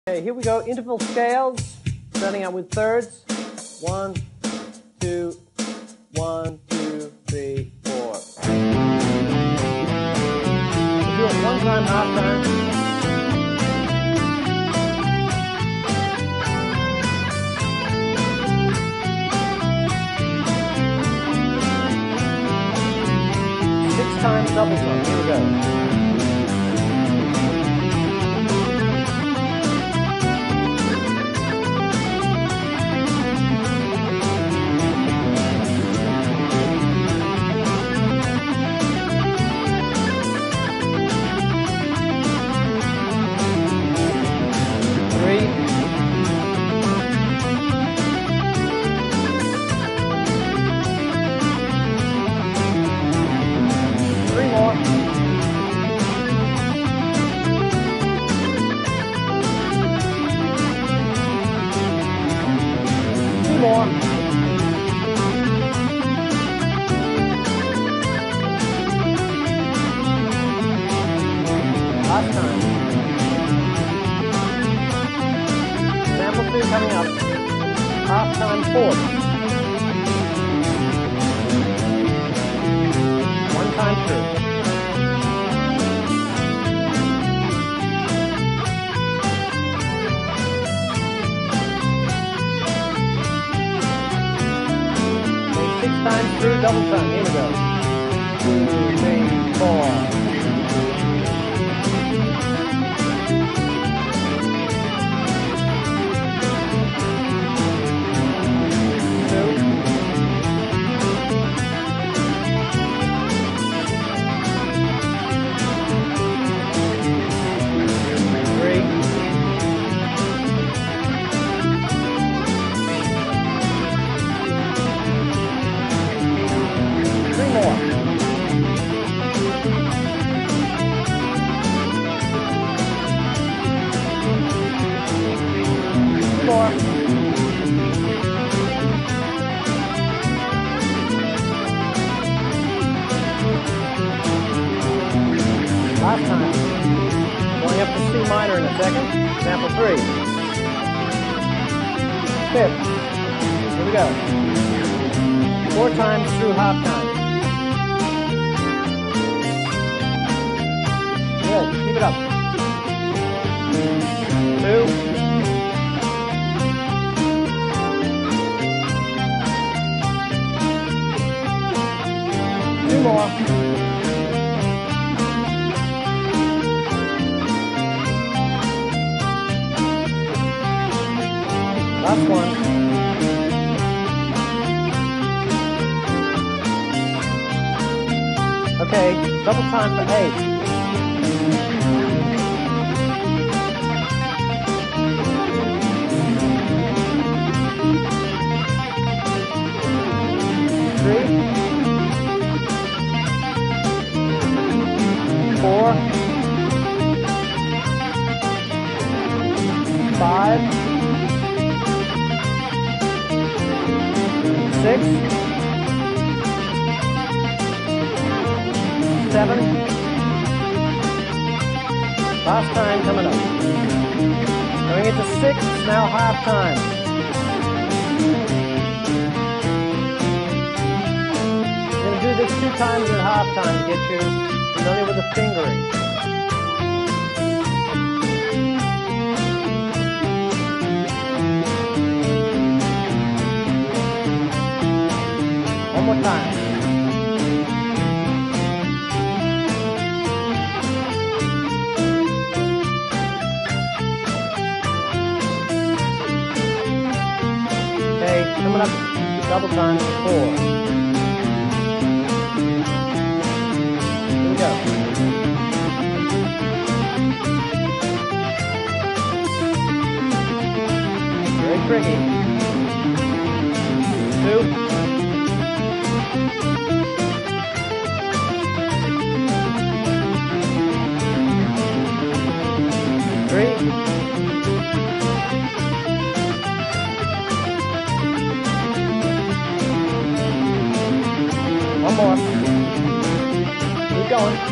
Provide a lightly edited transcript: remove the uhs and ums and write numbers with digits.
Okay, here we go. Interval scales, starting out with thirds. 1, 2, 1, 2, 3, 4. We'll do it one time, half time. Times double time. Here we go. More. Last time. Sample 2 coming up. Half time 4. One time through. Times through, double time. Here we go. 2, 3, 4. Last time. Going up to C minor in a second. Sample 3. Fifth. Here we go. 4 times through half time. Good. Keep it up. 2. 2 more. Last one. Okay, double time for 8. Four, 5, 6, 7. Last time coming up. Going into 6, now half time. We're going to do this 2 times at half time to get you familiar with the fingering. One more time. Okay, coming up, double time for 4. Go. Very tricky. 2. 3. 1 more. Keep going.